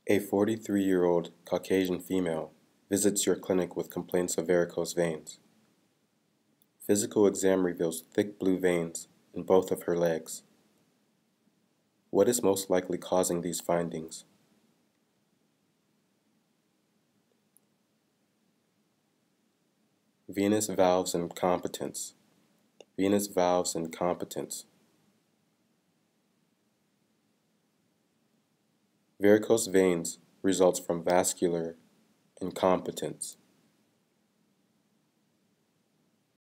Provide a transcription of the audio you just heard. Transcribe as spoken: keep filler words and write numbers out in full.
A forty-three-year-old Caucasian female visits your clinic with complaints of varicose veins. Physical exam reveals thick blue veins in both of her legs. What is most likely causing these findings? Venous valves incompetence. Venous valves incompetence. Varicose veins results from vascular incompetence.